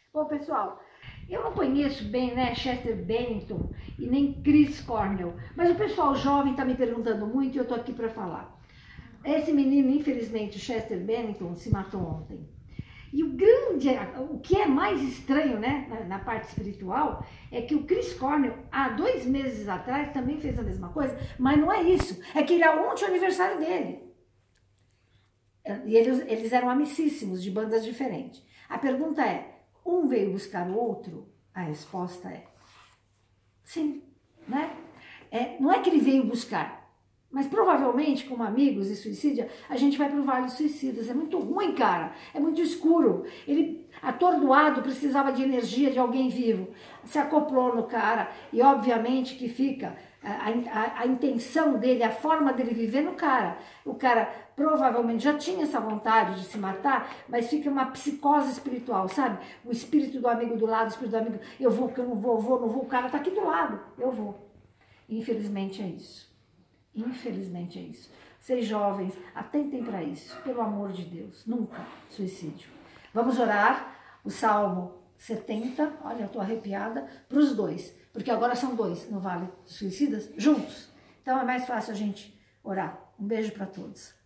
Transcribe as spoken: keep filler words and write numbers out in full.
Bom, pessoal, eu não conheço bem, né, Chester Bennington e nem Chris Cornell, mas o pessoal jovem está me perguntando muito e eu estou aqui para falar. Esse menino, infelizmente, o Chester Bennington, se matou ontem. E o grande, o que é mais estranho, né, na, na parte espiritual, é que o Chris Cornell, há dois meses atrás, também fez a mesma coisa, mas não é isso, é que ele é ontem o aniversário dele. E eles, eles eram amicíssimos, de bandas diferentes. A pergunta é, um veio buscar o outro? A resposta é sim, né? É, não é que ele veio buscar, mas provavelmente, como amigos e suicídio, a gente vai para o Vale dos Suicidas. É muito ruim, cara. É muito escuro. Ele, atordoado, precisava de energia de alguém vivo. Se acoplou no cara e, obviamente, que fica a, a, a intenção dele, a forma dele viver no cara. O cara provavelmente já tinha essa vontade de se matar, mas fica uma psicose espiritual, sabe? O espírito do amigo do lado, o espírito do amigo, eu vou, porque eu não vou, vou, não vou. O cara tá aqui do lado, eu vou. Infelizmente é isso. Infelizmente é isso. Vocês jovens, atentem para isso, pelo amor de Deus, nunca suicídio. Vamos orar o Salmo setenta, olha, eu tô arrepiada, para os dois, porque agora são dois no Vale dos Suicidas, juntos. Então é mais fácil a gente orar. Um beijo para todos.